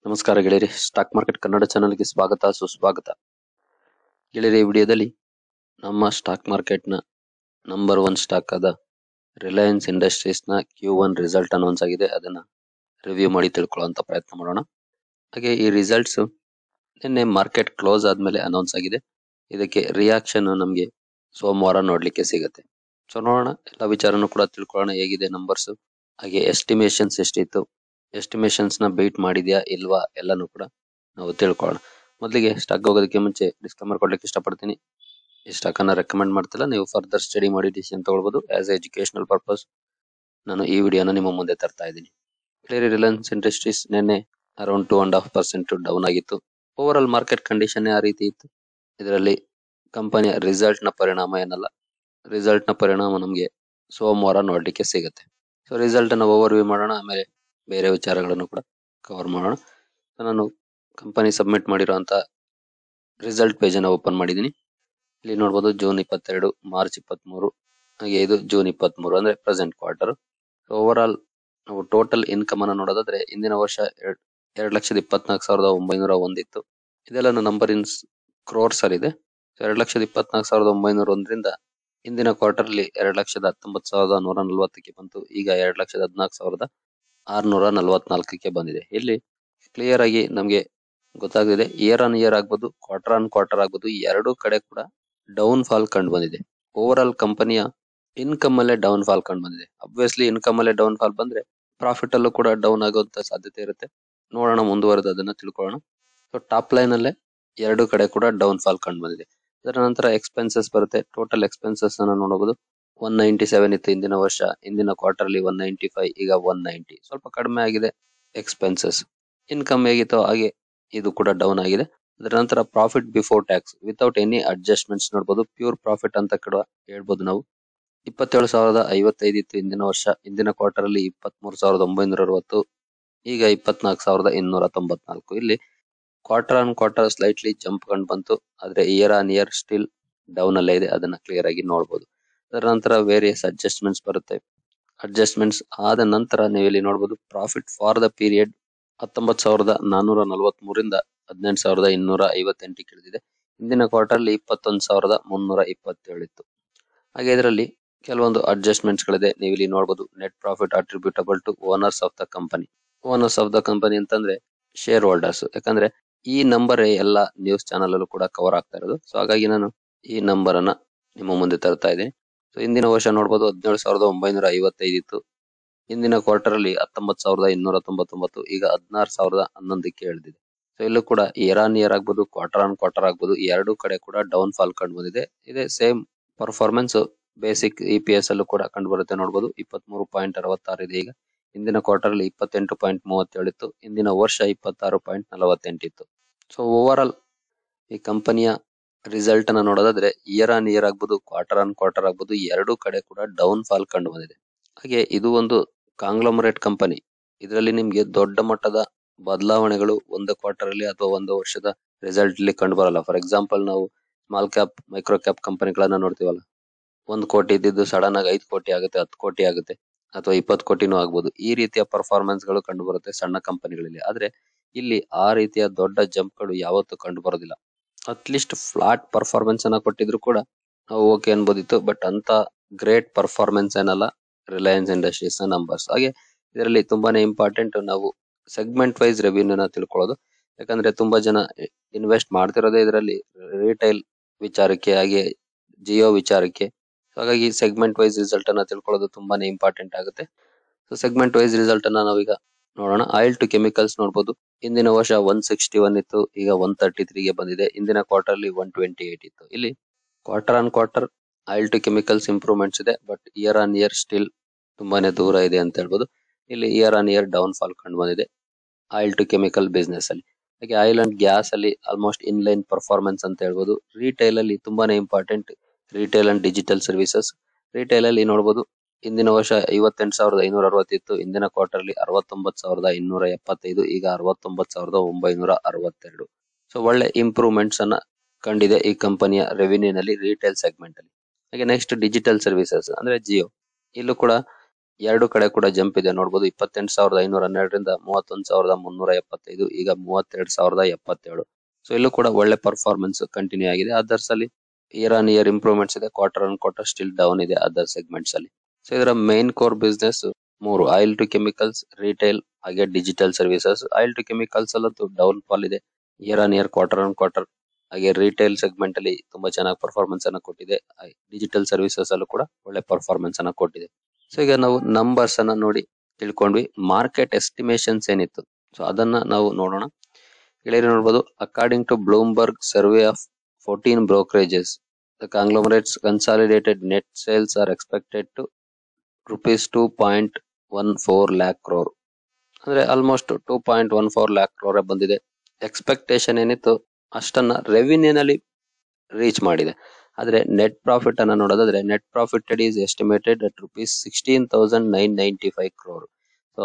ನಮಸ್ಕಾರ ಗೆಳೆಯರಿ, stock market Kannada ಚಾನಲ್ಗೆ ಸ್ವಾಗತ ಸುಸ್ವಾಗತ. ಗೆಳೆಯರಿ, ಈ ವಿಡಿಯೋದಲ್ಲಿ ನಮ್ಮ ಸ್ಟಾಕ್ ಮಾರ್ಕೆಟ್ನ ನಂಬರ್ 1 ಸ್ಟಾಕ್ ಆದ ರಿಲಯನ್ಸ್ ಇಂಡಸ್ಟ್ರೀಸ್ನ Q1 ರಿಸಲ್ಟ್ ಅನೌನ್ಸ್ ಆಗಿದೆ. ಅದನ್ನ ರಿವ್ಯೂ ಮಾಡಿ ತಿಳ್ಕೊಳ್ಳುವಂತ ಪ್ರಯತ್ನ ಮಾಡೋಣ. ಹಾಗೆ ಈ ರಿಸಲ್ಟ್ಸ್ ನಿನ್ನೆ ಮಾರ್ಕೆಟ್ ಕ್ಲೋಸ್ ಆದ್ಮೇಲೆ ಅನೌನ್ಸ್ ಆಗಿದೆ. ಇದಕ್ಕೆ ರಿಯಾಕ್ಷನ್ ನಮಗೆ ಸೋಮವಾರ ನೋಡ್ಲಿಕ್ಕೆ ಸಿಗುತ್ತೆ. ಸೊ ನೋಡೋಣ, ಎಲ್ಲ ವಿಚಾರನೂ ಕೂಡ ತಿಳ್ಕೊಳ್ಳೋಣ. ಹೇಗಿದೆ ನಂಬರ್ಸ್, ಹಾಗೆ ಎಸ್ಟಿಮೇಷನ್ಸ್ ಎಷ್ಟಿತ್ತು, ಎಸ್ಟಿಮೇಷನ್ಸ್ ನ ಬೀಟ್ ಮಾಡಿದ್ಯಾ ಇಲ್ವಾ ಎಲ್ಲಾನು ಕೂಡ ನಾವು ತಿಳ್ಕೊಳ್ಳೋಣ. ಮೊದಲಿಗೆ ಸ್ಟಾಕ್ ಹೋಗೋದಕ್ಕೆ ಮುಂಚೆ ಡಿಸ್ಕ್ಲೇಮರ್ ಕೊಡ್ಲಿಕ್ಕೆ ಇಷ್ಟಪಡ್ತೀನಿ. ಈ ಸ್ಟಾಕ್ ಅನ್ನ ರೆಕಮೆಂಡ್ ಮಾಡ್ತಿಲ್ಲ, ನೀವು ಫರ್ದರ್ ಸ್ಟಡಿ ಮಾಡಿ ಡಿಸಿಷನ್ ತಗೊಳ್ಬಹುದು. ಆಸ್ ಎಜುಕೇಶನಲ್ ಪರ್ಪಸ್ ನಾನು ಈ ವಿಡಿಯೋನ ನಿಮ್ಮ ಮುಂದೆ ತರ್ತಾ ಇದ್ದೀನಿ. ರಿಲಯನ್ಸ್ ಇಂಡಸ್ಟ್ರೀಸ್ ನಿನ್ನೆ ಅರೌಂಡ್ 2.5% ಡೌನ್ ಆಗಿತ್ತು. ಓವರ್ ಆಲ್ ಮಾರ್ಕೆಟ್ ಕಂಡೀಷನ್ ಆ ರೀತಿ ಇತ್ತು. ಇದರಲ್ಲಿ ಕಂಪನಿಯ ರಿಸಲ್ಟ್ ನ ಪರಿಣಾಮ ಏನಲ್ಲ, ರಿಸಲ್ಟ್ ನ ಪರಿಣಾಮ ನಮಗೆ ಸೋಮವಾರ ನೋಡ್ಲಿಕ್ಕೆ ಸಿಗುತ್ತೆ. ಸೊ ರಿಸಲ್ಟ್ ಅನ್ನ ಓವರ್ ವ್ಯೂ ಮಾಡೋಣ, ಆಮೇಲೆ ಬೇರೆ ವಿಚಾರಗಳನ್ನು ಕೂಡ ಕವರ್ ಮಾಡೋಣ. ನಾನು ಕಂಪನಿ ಸಬ್ಮಿಟ್ ಮಾಡಿರುವಂತ ರಿಸಲ್ಟ್ ಪೇಜ್ ಅನ್ನ ಓಪನ್ ಮಾಡಿದ್ದೀನಿ. ಇಲ್ಲಿ ನೋಡಬಹುದು ಜೂನ್ 22, ಮಾರ್ಚ್ 23, ಹಾಗೆ ಇದು ಜೂನ್ 23 ಅಂದ್ರೆ ಪ್ರೆಸೆಂಟ್ ಕ್ವಾರ್ಟರ್. ಓವರ್ ಆಲ್ ನಾವು ಟೋಟಲ್ ಇನ್ಕಮ್ ಅನ್ನ ನೋಡೋದಾದ್ರೆ ಇಂದಿನ ವರ್ಷ 2,24,901 ಇತ್ತು. ಇದೆಲ್ಲ ನಂಬರ್ ಇನ್ ಕ್ರೋರ್ಸ್ ಅಲ್ಲಿ ಇದೆ. 2,24,901ರಿಂದ ಇಂದಿನ ಕ್ವಾರ್ಟರ್ ಅಲ್ಲಿ 2,19,140ಕ್ಕೆ ಬಂತು. ಈಗ 2,14,644ಕ್ಕೆ ಬಂದಿದೆ. ಇಲ್ಲಿ ಕ್ಲಿಯರ್ ಆಗಿ ನಮ್ಗೆ ಗೊತ್ತಾಗಿದೆ, ಇಯರ್ ಆನ್ ಇಯರ್ ಆಗ್ಬೋದು, ಕ್ವಾರ್ಟರ್ ಆನ್ ಕ್ವಾರ್ಟರ್ ಆಗ್ಬೋದು, ಎರಡೂ ಕಡೆ ಕೂಡ ಡೌನ್ ಫಾಲ್ ಕಂಡು ಬಂದಿದೆ. ಓವರ್ ಆಲ್ ಕಂಪನಿಯ ಇನ್ಕಮ್ ಅಲ್ಲೇ ಡೌನ್ ಫಾಲ್ ಕಂಡು ಬಂದಿದೆ. ಅಬ್ವಿಯಸ್ಲಿ ಇನ್ಕಮ್ ಅಲ್ಲೇ ಡೌನ್ ಫಾಲ್ ಬಂದ್ರೆ ಪ್ರಾಫಿಟ್ ಅಲ್ಲೂ ಕೂಡ ಡೌನ್ ಆಗುವಂತ ಸಾಧ್ಯತೆ ಇರುತ್ತೆ. ನೋಡೋಣ, ಮುಂದುವರೆದು ಅದನ್ನ ತಿಳ್ಕೊಳ್ಳೋಣ. ಸೊ ಟಾಪ್ ಲೈನ್ ಅಲ್ಲೇ ಎರಡೂ ಕಡೆ ಕೂಡ ಡೌನ್ ಫಾಲ್ ಕಂಡು ಬಂದಿದೆ. ಅದರ ನಂತರ ಎಕ್ಸ್ಪೆನ್ಸಸ್ ಬರುತ್ತೆ. ಟೋಟಲ್ ಎಕ್ಸ್ಪೆನ್ಸಸ್ ಅನ್ನ ನೋಡಬಹುದು. 197 ಇತ್ತು ಇಂದಿನ ವರ್ಷ, ಇಂದಿನ ಕ್ವಾರ್ಟರ್ ಅಲ್ಲಿ 195, ಈಗ 190, ಸ್ವಲ್ಪ ಕಡಿಮೆ ಆಗಿದೆ ಎಕ್ಸ್ಪೆನ್ಸಸ್. ಇನ್ಕಮ್ ಹೇಗಿತ್ತು ಹಾಗೆ ಇದು ಕೂಡ ಡೌನ್ ಆಗಿದೆ. ಅದರ ನಂತರ profit before tax without any adjustments ನೋಡಬಹುದು. ಪ್ಯೂರ್ ಪ್ರಾಫಿಟ್ ಅಂತ ಕೂಡ ಹೇಳ್ಬೋದು ನಾವು. 27,055 ಇತ್ತು ಇಂದಿನ ವರ್ಷ, ಇಂದಿನ ಕ್ವಾರ್ಟರ್ ಅಲ್ಲಿ 23,960, ಈಗ 24,294. ಇಲ್ಲಿ quarter on quarter slightly jump ಕಂಡು ಬಂತು, ಆದ್ರೆ year on year still down ಅಲ್ಲೇ ಇದೆ. ಅದನ್ನ ಕ್ಲಿಯರ್ ಆಗಿ ನೋಡಬಹುದು. ಅದರ ನಂತರ ವೇರಿಯಸ್ ಅಡ್ಜಸ್ಟ್ಮೆಂಟ್ಸ್ ಬರುತ್ತೆ. ಅಡ್ಜಸ್ಟ್ಮೆಂಟ್ಸ್ ಆದ ನಂತರ ನೀವು ಇಲ್ಲಿ ನೋಡಬಹುದು ಪ್ರಾಫಿಟ್ ಫಾರ್ ದ ಪೀರಿಯಡ್ 19,443ರಿಂದ 18,258 ಇಳಿದಿದೆ. ಇಂದಿನ ಕ್ವಾರ್ಟರ್ ಅಲ್ಲಿ 21,327 ಇತ್ತು. ಹಾಗೆ ಇದರಲ್ಲಿ ಕೆಲವೊಂದು ಅಡ್ಜಸ್ಟ್ಮೆಂಟ್ಸ್ ಗಳಿದೆ. ನೀವು ಇಲ್ಲಿ ನೋಡಬಹುದು net profit attributable to owners of the company. Owners of the company ಅಂತಂದ್ರೆ ಶೇರ್ ಹೋಲ್ಡರ್ಸ್. ಯಾಕಂದ್ರೆ ಈ ನಂಬರ್ ಎಲ್ಲ ನ್ಯೂಸ್ ಚಾನಲ್ ಅಲ್ಲೂ ಕೂಡ ಕವರ್ ಆಗ್ತಾ ಇರೋದು. ಸೊ ಹಾಗಾಗಿ ನಾನು ಈ ನಂಬರ್ ಅನ್ನ ನಿಮ್ಮ ಮುಂದೆ ತರ್ತಾ ಇದ್ದೀನಿ. ಸೊ ಇಂದಿನ ವರ್ಷ ನೋಡಬಹುದು 17,955 ಇತ್ತು. ಇಂದಿನ ಕ್ವಾರ್ಟರ್ ಅಲ್ಲಿ 19,299, ಈಗ 16,011ಕ್ಕೆ ಇಳಿದಿದೆ. ಸೊ ಇಲ್ಲೂ ಕೂಡ ಇಯರ್ ಆನ್ ಇಯರ್ ಆಗ್ಬೋದು, ಕ್ವಾರ್ಟರ್ ಆನ್ ಕ್ವಾರ್ಟರ್ ಆಗ್ಬೋದು, ಎರಡೂ ಕಡೆ ಕೂಡ ಡೌನ್ ಫಾಲ್ ಕಂಡು ಬಂದಿದೆ. ಇದೇ ಸೇಮ್ ಪರ್ಫಾರ್ಮೆನ್ಸ್ ಬೇಸಿಕ್ EPS ಅಲ್ಲೂ ಕೂಡ ಕಂಡು ಬರುತ್ತೆ. ನೋಡಬಹುದು 23.66 ಇದೆ. ಈಗ ಇಂದಿನ ಕ್ವಾರ್ಟರ್ ಅಲ್ಲಿ 28.37 ಇತ್ತು. ಇಂದಿನ ವರ್ಷ 26.48 ಇತ್ತು. ಸೊ ಓವರ್ ಆಲ್ ಈ ಕಂಪನಿಯ ರಿಸಲ್ಟ್ ಅನ್ನ ನೋಡೋದಾದ್ರೆ ಇಯರ್ ಆನ್ ಇಯರ್ ಆಗ್ಬೋದು, ಕ್ವಾರ್ಟರ್ ಆನ್ ಕ್ವಾರ್ಟರ್ ಆಗ್ಬೋದು, ಎರಡೂ ಕಡೆ ಕೂಡ ಡೌನ್ ಫಾಲ್ ಕಂಡು ಬಂದಿದೆ. ಹಾಗೆ ಇದು ಒಂದು ಕಾಂಗ್ಲೋಮರೇಟ್ ಕಂಪನಿ. ಇದರಲ್ಲಿ ನಿಮ್ಗೆ ದೊಡ್ಡ ಮಟ್ಟದ ಬದಲಾವಣೆಗಳು ಒಂದು ಕ್ವಾರ್ಟರ್ ಅಲ್ಲಿ ಅಥವಾ ಒಂದು ವರ್ಷದ ರಿಸಲ್ಟ್ ಅಲ್ಲಿ ಕಂಡು ಬರಲ್ಲ. ಫಾರ್ ಎಕ್ಸಾಂಪಲ್ ನಾವು ಸ್ಮಾಲ್ ಕ್ಯಾಪ್, ಮೈಕ್ರೋ ಕ್ಯಾಪ್ ಕಂಪನಿಗಳನ್ನ ನೋಡ್ತೀವಲ್ಲ, 1 ಕೋಟಿ ಇದ್ದಿದ್ದು ಸಡನ್ ಆಗಿ 5 ಕೋಟಿ ಆಗುತ್ತೆ, 10 ಕೋಟಿ ಆಗುತ್ತೆ, ಅಥವಾ 20 ಕೋಟಿನೂ ಆಗ್ಬೋದು. ಈ ರೀತಿಯ ಪರ್ಫಾರ್ಮೆನ್ಸ್ ಗಳು ಕಂಡು ಬರುತ್ತೆ ಸಣ್ಣ ಕಂಪನಿಗಳಲ್ಲಿ. ಆದ್ರೆ ಇಲ್ಲಿ ಆ ರೀತಿಯ ದೊಡ್ಡ ಜಂಪ್ ಗಳು ಯಾವತ್ತೂ ಕಂಡು ಬರೋದಿಲ್ಲ. ಅಟ್ಲೀಸ್ಟ್ ಫ್ಲಾಟ್ ಪರ್ಫಾರ್ಮೆನ್ಸ್ ಅನ್ನ ಕೊಟ್ಟಿದ್ರು ಕೂಡ ನಾವು ಓಕೆ ಅನ್ಬೋದಿತ್ತು. ಬಟ್ ಅಂತ ಗ್ರೇಟ್ ಪರ್ಫಾರ್ಮೆನ್ಸ್ ಏನಲ್ಲ ರಿಲಯನ್ಸ್ ಇಂಡಸ್ಟ್ರೀಸ್ ನ ನಂಬರ್ಸ್. ಹಾಗೆ ಇದರಲ್ಲಿ ತುಂಬಾನೇ ಇಂಪಾರ್ಟೆಂಟ್ ನಾವು ಸೆಗ್ಮೆಂಟ್ ವೈಸ್ ರೆವಿನ್ಯೂನ ತಿಳ್ಕೊಳ್ಳೋದು. ಯಾಕಂದ್ರೆ ತುಂಬಾ ಜನ ಇನ್ವೆಸ್ಟ್ ಮಾಡ್ತಿರೋದೇ ಇದರಲ್ಲಿ ರಿಟೈಲ್ ವಿಚಾರಕ್ಕೆ, ಹಾಗೆ ಜಿಯೋ ವಿಚಾರಕ್ಕೆ. ಹಾಗಾಗಿ ಸೆಗ್ಮೆಂಟ್ ವೈಸ್ ರಿಸಲ್ಟ್ ಅನ್ನ ತಿಳ್ಕೊಳ್ಳೋದು ತುಂಬಾನೇ ಇಂಪಾರ್ಟೆಂಟ್ ಆಗುತ್ತೆ. ಸೊ ಸೆಗ್ಮೆಂಟ್ ವೈಸ್ ರಿಸಲ್ಟ್ ಅನ್ನ ನಾವೀಗ ನೋಡೋಣ. ಆಯಿಲ್ ಟು ಕೆಮಿಕಲ್ಸ್ ನೋಡಬಹುದು. ಇಂದಿನ ವರ್ಷ 161 ಇತ್ತು, ಈಗ 133ಗೆ ಬಂದಿದೆ. ಇಂದಿನ ಕ್ವಾರ್ಟರ್ ಅಲ್ಲಿ 128 ಇತ್ತು. ಇಲ್ಲಿ quarter on quarter oil to chemicals improvements ಇದೆ. But year on year still ತುಂಬಾನೇ ದೂರ ಇದೆ ಅಂತ ಹೇಳ್ಬೋದು. ಇಲ್ಲಿ year on year down fall ಕಂಡು ಬಂದಿದೆ ಆಯಿಲ್ ಟು ಕೆಮಿಕಲ್ ಬಿಸ್ನೆಸ್ ಅಲ್ಲಿ. ಹಾಗೆ ಆಯಿಲ್ ಅಂಡ್ ಗ್ಯಾಸ್ ಅಲ್ಲಿ ಆಲ್ಮೋಸ್ಟ್ ಇನ್ಲೈನ್ ಪರ್ಫಾರ್ಮೆನ್ಸ್ ಅಂತ ಹೇಳ್ಬೋದು. ರಿಟೈಲ್ ಅಲ್ಲಿ ತುಂಬಾನೇ important retail and digital services. Retail ಅಲ್ಲಿ ನೋಡಬಹುದು ಇಂದಿನ ವರ್ಷ 58,560 ಇತ್ತು. ಇಂದಿನ ಕ್ವಾರ್ಟರ್ ಅಲ್ಲಿ 69,275, ಈಗ 69,962. ಸೊ ಒಳ್ಳೆ ಇಂಪ್ರೂವ್ಮೆಂಟ್ಸ್ ಅನ್ನ ಕಂಡಿದೆ ಈ ಕಂಪನಿಯ ರೆವಿನ್ಯೂ ನಲ್ಲಿ ರಿಟೇಲ್ ಸೆಗ್ಮೆಂಟ್ ಅಲ್ಲಿ. ಹಾಗೆ ನೆಕ್ಸ್ಟ್ ಡಿಜಿಟಲ್ ಸರ್ವಿಸಸ್ ಅಂದ್ರೆ ಜಿಯೋ. ಇಲ್ಲೂ ಕೂಡ ಎರಡು ಕಡೆ ಕೂಡ ಜಂಪ್ ಇದೆ ನೋಡಬಹುದು. 28,512ರಿಂದ 31,375, ಈಗ 32,077. ಸೊ ಇಲ್ಲೂ ಕೂಡ ಒಳ್ಳೆ ಪರ್ಫಾರ್ಮೆನ್ಸ್ ಕಂಟಿನ್ಯೂ ಆಗಿದೆ. ಅದರ್ಸ್ ಅಲ್ಲಿ ಇಯರ್ ಆನ್ ಇಯರ್ ಇಂಪ್ರೂವ್ಮೆಂಟ್ಸ್ ಇದೆ, quarter on quarter still down ಇದೆ ಅದರ್ ಸೆಗ್ಮೆಂಟ್ಸ್ ಅಲ್ಲಿ. ಸೊ ಇದರ ಮೇನ್ ಕೋರ್ ಬಿಸ್ನೆಸ್ ಮೂರು: ಆಯಿಲ್ ಟು ಕೆಮಿಕಲ್ಸ್, ರಿಟೇಲ್ ಹಾಗೆ digital services. Oil to chemicals ಅಲ್ಲಂತೂ ಡೌನ್ ಫಾಲ್ ಇದೆ year on year, quarter on quarter. ಹಾಗೆ retail segment ಅಲ್ಲಿ ತುಂಬಾ ಚೆನ್ನಾಗಿ ಪರ್ಫಾರ್ಮೆನ್ಸ್ ಅನ್ನ ಕೊಟ್ಟಿದೆ. ಡಿಜಿಟಲ್ ಸರ್ವಿಸಸ್ ಅಲ್ಲೂ ಕೂಡ ಒಳ್ಳೆ ಪರ್ಫಾರ್ಮೆನ್ಸ್ ಅನ್ನ ಕೊಟ್ಟಿದೆ. ಸೊ ಈಗ ನಾವು ನಂಬರ್ಸ್ ಅನ್ನ ನೋಡಿ ತಿಳ್ಕೊಂಡ್ವಿ. ಮಾರ್ಕೆಟ್ ಎಸ್ಟಿಮೇಷನ್ಸ್ ಏನಿತ್ತು ಸೊ ಅದನ್ನ ನಾವು ನೋಡೋಣ. ಇಲ್ಲಿ ನೋಡಬಹುದು, according to Bloomberg survey of 14 brokerages, the conglomerates consolidated net sales are expected to rupees 2.14 lakh crore. ಅಂದ್ರೆ ಆಲ್ಮೋಸ್ಟ್ 2.14 lakh crore ಬಂದಿದೆ. ಎಕ್ಸ್ಪೆಕ್ಟೇಷನ್ ಏನಿತ್ತು ಅಷ್ಟನ್ನ ರೆವಿನ್ಯೂನಲ್ಲಿ ರೀಚ್ ಮಾಡಿದೆ. ಆದ್ರೆ ನೆಟ್ ಪ್ರಾಫಿಟ್ ಅನ್ನ ನೋಡೋದಾದ್ರೆ net profit is estimated at rupees 16,995 crore. So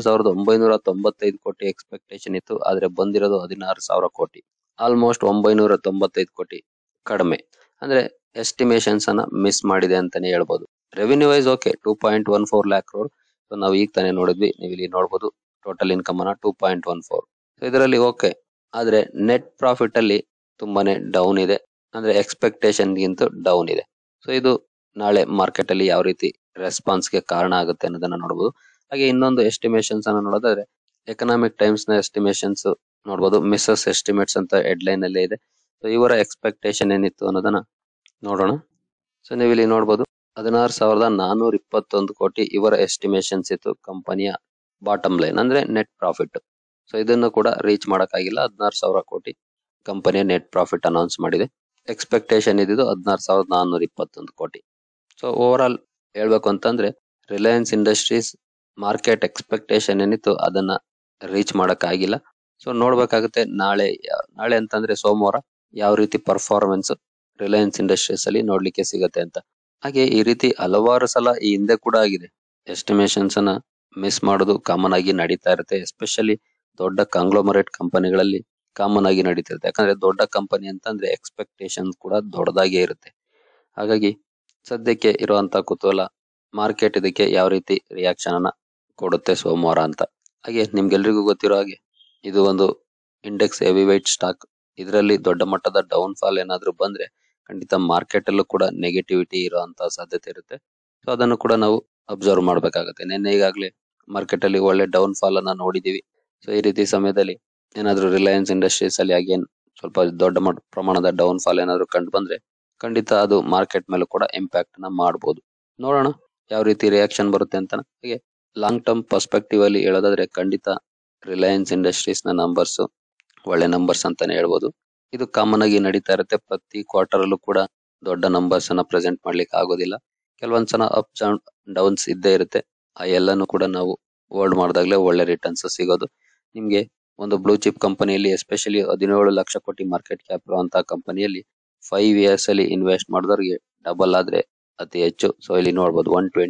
16,995 ಕೋಟಿ expectation ಇತ್ತು, ಆದ್ರೆ ಬಂದಿರೋದು 16,000 ಕೋಟಿ, ಆಲ್ಮೋಸ್ಟ್ 995 ಕೋಟಿ ಕಡಿಮೆ. ಅಂದ್ರೆ ಎಸ್ಟಿಮೇಷನ್ಸ್ ಅನ್ನ ಮಿಸ್ ಮಾಡಿದೆ ಅಂತಾನೆ ಹೇಳ್ಬೋದು. Revenue wise okay 2.14 lakh crore. So ನಾವು ಈಗ ತಾನೇ ನೋಡಿದ್ವಿ, ನೀವು ಇಲ್ಲಿ ನೋಡಬಹುದು ಟೋಟಲ್ ಇನ್ಕಮ್ ಅನ್ನ 2.14. ಸೊ ಇದರಲ್ಲಿ ಓಕೆ, ಆದ್ರೆ ನೆಟ್ ಪ್ರಾಫಿಟ್ ಅಲ್ಲಿ ತುಂಬಾನೇ ಡೌನ್ ಇದೆ, ಅಂದ್ರೆ ಎಕ್ಸ್ಪೆಕ್ಟೇಷನ್ ಗಿಂತ ಡೌನ್ ಇದೆ. ಸೊ ಇದು ನಾಳೆ ಮಾರ್ಕೆಟ್ ಅಲ್ಲಿ ಯಾವ ರೀತಿ ರೆಸ್ಪಾನ್ಸ್ ಗೆ ಕಾರಣ ಆಗುತ್ತೆ ಅನ್ನೋದನ್ನ ನೋಡಬಹುದು. ಹಾಗೆ ಇನ್ನೊಂದು ಎಸ್ಟಿಮೇಷನ್ಸ್ ಅನ್ನ ನೋಡೋದಾದ್ರೆ ಎಕನಾಮಿಕ್ ಟೈಮ್ಸ್ ನ ಎಸ್ಟಿಮೇಷನ್ಸ್ ನೋಡಬಹುದು. ಮಿಸಸ್ ಎಸ್ಟಿಮೇಟ್ಸ್ ಅಂತ ಹೆಡ್ಲೈನ್ ಅಲ್ಲೇ ಇದೆ. ಸೊ ಇವರ ಎಕ್ಸ್ಪೆಕ್ಟೇಷನ್ ಏನಿತ್ತು ಅನ್ನೋದನ್ನ ನೋಡೋಣ. ಸೊ ನೀವು ಇಲ್ಲಿ ನೋಡಬಹುದು 16,421 ಕೋಟಿ ಇವರ ಎಸ್ಟಿಮೇಷನ್ಸ್ ಇತ್ತು ಕಂಪನಿಯ ಬಾಟಮ್ ಲೈನ್, ಅಂದ್ರೆ ನೆಟ್ ಪ್ರಾಫಿಟ್. ಸೊ ಇದನ್ನು ಕೂಡ ರೀಚ್ ಮಾಡಕ್ಕಾಗಿಲ್ಲ. 16,000 ಕೋಟಿ ಕಂಪನಿಯ ನೆಟ್ ಪ್ರಾಫಿಟ್ ಅನೌನ್ಸ್ ಮಾಡಿದೆ. ಎಕ್ಸ್ಪೆಕ್ಟೇಷನ್ ಇದ್ದಿದ್ದು 16,421 ಕೋಟಿ. ಸೊ ಓವರ್ ಆಲ್ ಹೇಳ್ಬೇಕು ಅಂತಂದ್ರೆ ರಿಲಯನ್ಸ್ ಇಂಡಸ್ಟ್ರೀಸ್ ಮಾರ್ಕೆಟ್ ಎಕ್ಸ್ಪೆಕ್ಟೇಷನ್ ಏನಿತ್ತು ಅದನ್ನ ರೀಚ್ ಮಾಡಕ್ಕಾಗಿಲ್ಲ. ಸೊ ನೋಡ್ಬೇಕಾಗುತ್ತೆ ನಾಳೆ ಅಂತಂದ್ರೆ ಸೋಮವಾರ ಯಾವ ರೀತಿ ಪರ್ಫಾರ್ಮೆನ್ಸ್ ರಿಲಯನ್ಸ್ ಇಂಡಸ್ಟ್ರೀಸ್ ಅಲ್ಲಿ ನೋಡ್ಲಿಕ್ಕೆ ಸಿಗತ್ತೆ ಅಂತ. ಹಾಗೆ ಈ ರೀತಿ ಹಲವಾರು ಸಲ ಈ ಹಿಂದೆ ಕೂಡ ಆಗಿದೆ. ಎಸ್ಟಿಮೇಷನ್ಸ್ ಅನ್ನ ಮಿಸ್ ಮಾಡೋದು ಕಾಮನ್ ಆಗಿ ನಡೀತಾ ಇರುತ್ತೆ. ಎಸ್ಪೆಷಲಿ ದೊಡ್ಡ ಕಾಂಗ್ಲೋಮರೇಟ್ ಕಂಪನಿಗಳಲ್ಲಿ ಕಾಮನ್ ಆಗಿ ನಡೀತಿರುತ್ತೆ. ಯಾಕಂದ್ರೆ ದೊಡ್ಡ ಕಂಪನಿ ಅಂತಂದ್ರೆ ಎಕ್ಸ್ಪೆಕ್ಟೇಷನ್ ಕೂಡ ದೊಡ್ಡದಾಗೇ ಇರುತ್ತೆ. ಹಾಗಾಗಿ ಸದ್ಯಕ್ಕೆ ಇರುವಂತ ಕುತೂಹಲ ಮಾರ್ಕೆಟ್ ಇದಕ್ಕೆ ಯಾವ ರೀತಿ ರಿಯಾಕ್ಷನ್ ಅನ್ನ ಕೊಡುತ್ತೆ ಸೋಮವಾರ ಅಂತ. ಹಾಗೆ ನಿಮ್ಗೆಲ್ರಿಗೂ ಗೊತ್ತಿರೋ ಹಾಗೆ ಇದು ಒಂದು ಇಂಡೆಕ್ಸ್ ಹೆವಿ ವೈಟ್ ಸ್ಟಾಕ್. ಇದರಲ್ಲಿ ದೊಡ್ಡ ಮಟ್ಟದ ಡೌನ್ ಫಾಲ್ ಏನಾದ್ರೂ ಬಂದ್ರೆ ಖಂಡಿತ ಮಾರ್ಕೆಟ್ ಅಲ್ಲೂ ಕೂಡ ನೆಗೆಟಿವಿಟಿ ಇರುವಂತ ಸಾಧ್ಯತೆ ಇರುತ್ತೆ. ಸೊ ಅದನ್ನು ಕೂಡ ನಾವು ಅಬ್ಸರ್ವ್ ಮಾಡ್ಬೇಕಾಗತ್ತೆ. ನಿನ್ನೆ ಈಗಾಗಲೇ ಮಾರ್ಕೆಟ್ ಅಲ್ಲಿ ಒಳ್ಳೆ ಡೌನ್ ಫಾಲ್ ಅನ್ನ ನೋಡಿದೀವಿ. ಸೊ ಈ ರೀತಿ ಸಮಯದಲ್ಲಿ ಏನಾದ್ರೂ ರಿಲಯನ್ಸ್ ಇಂಡಸ್ಟ್ರೀಸ್ ಅಲ್ಲಿ ಅಗೇನ್ ಸ್ವಲ್ಪ ದೊಡ್ಡ ಪ್ರಮಾಣದ ಡೌನ್ ಫಾಲ್ ಏನಾದ್ರು ಕಂಡು ಬಂದ್ರೆ ಖಂಡಿತ ಅದು ಮಾರ್ಕೆಟ್ ಮೇಲೂ ಕೂಡ ಇಂಪ್ಯಾಕ್ಟ್ ನ ಮಾಡಬಹುದು. ನೋಡೋಣ ಯಾವ ರೀತಿ ರಿಯಾಕ್ಷನ್ ಬರುತ್ತೆ ಅಂತ. ಹಾಗೆ ಲಾಂಗ್ ಟರ್ಮ್ ಪರ್ಸ್ಪೆಕ್ಟಿವ್ ಅಲ್ಲಿ ಹೇಳೋದಾದ್ರೆ ಖಂಡಿತ ರಿಲಯನ್ಸ್ ಇಂಡಸ್ಟ್ರೀಸ್ ನ ನಂಬರ್ಸ್ ಒಳ್ಳೆ ನಂಬರ್ಸ್ ಅಂತಾನೆ ಹೇಳ್ಬೋದು. ಇದು ಕಾಮನ್ ಆಗಿ ನಡೀತಾ ಇರುತ್ತೆ. ಪ್ರತಿ ಕ್ವಾರ್ಟರ್ ಅಲ್ಲೂ ಕೂಡ ದೊಡ್ಡ ನಂಬರ್ಸ್ ಅನ್ನ ಪ್ರೆಸೆಂಟ್ ಮಾಡ್ಲಿಕ್ಕೆ ಆಗೋದಿಲ್ಲ. ಕೆಲವೊಂದ್ಸಲ ಅಪ್ಸ್ ಅಂಡ್ ಡೌನ್ಸ್ ಇದ್ದೇ ಇರುತ್ತೆ. ಆ ಎಲ್ಲಾನು ಕೂಡ ನಾವು ಹೋಲ್ಡ್ ಮಾಡಿದಾಗ್ಲೇ ಒಳ್ಳೆ ರಿಟರ್ನ್ಸ್ ಸಿಗೋದು. ನಿಮ್ಗೆ ಒಂದು ಬ್ಲೂ ಚಿಪ್ ಕಂಪನಿಯಲ್ಲಿ ಎಸ್ಪೆಷಲಿ 17 ಲಕ್ಷ ಕೋಟಿ ಮಾರ್ಕೆಟ್ ಕ್ಯಾಪ್ ಇರುವಂತಹ ಕಂಪನಿಯಲ್ಲಿ 5 years ಅಲ್ಲಿ ಇನ್ವೆಸ್ಟ್ ಮಾಡಿದವ್ರಿಗೆ ಡಬಲ್ ಆದ್ರೆ ಅತಿ ಹೆಚ್ಚು. ಸೊ ಇಲ್ಲಿ ನೋಡಬಹುದು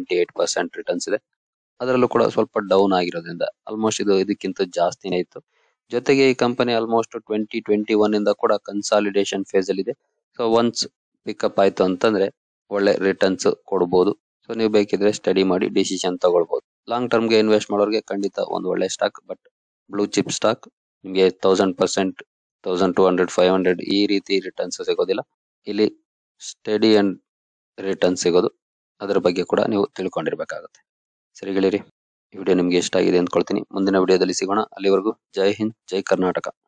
128% ರಿಟರ್ನ್ಸ್ ಇದೆ. ಅದರಲ್ಲೂ ಕೂಡ ಸ್ವಲ್ಪ ಡೌನ್ ಆಗಿರೋದ್ರಿಂದ ಆಲ್ಮೋಸ್ಟ್ ಇದು ಇದಕ್ಕಿಂತ ಜಾಸ್ತಿನೇ ಇತ್ತು. ಜೊತೆಗೆ ಈ ಕಂಪನಿ ಆಲ್ಮೋಸ್ಟ್ 2021 ಇಂದ ಕೂಡ ಕನ್ಸಾಲಿಡೇಷನ್ ಫೇಸ್ ಅಲ್ಲಿ ಇದೆ. ಸೊ ಒನ್ಸ್ ಪಿಕಪ್ ಆಯ್ತು ಅಂತಂದ್ರೆ ಒಳ್ಳೆ ರಿಟರ್ನ್ಸ್ ಕೊಡಬಹುದು. ಸೊ ನೀವು ಬೇಕಿದ್ರೆ ಸ್ಟಡಿ ಮಾಡಿ ಡಿಸಿಷನ್ ತಗೊಳ್ಬಹುದು. ಲಾಂಗ್ ಟರ್ಮ್ ಗೆ ಇನ್ವೆಸ್ಟ್ ಮಾಡೋರಿಗೆ ಖಂಡಿತ ಒಂದು ಒಳ್ಳೆ stock. But blue chip stock ನಿಮ್ಗೆ 1000%, 1200, 500 ಈ ರೀತಿ ರಿಟರ್ನ್ಸ್ ಸಿಗೋದಿಲ್ಲ. ಇಲ್ಲಿ ಸ್ಟಡಿ ಅಂಡ್ ರಿಟರ್ನ್ ಸಿಗೋದು. ಅದರ ಬಗ್ಗೆ ಕೂಡ ನೀವು ತಿಳ್ಕೊಂಡಿರ್ಬೇಕಾಗುತ್ತೆ. ಸರಿ ಗೆಳೆಯರಿ, ಈ ವಿಡಿಯೋ ನಿಮ್ಗೆ ಇಷ್ಟ ಆಗಿದೆ ಅಂದ್ಕೊಳ್ತೀನಿ. ಮುಂದಿನ ವಿಡಿಯೋದಲ್ಲಿ ಸಿಗೋಣ. ಅಲ್ಲಿವರೆಗೂ ಜೈ ಹಿಂದ್, ಜೈ ಕರ್ನಾಟಕ.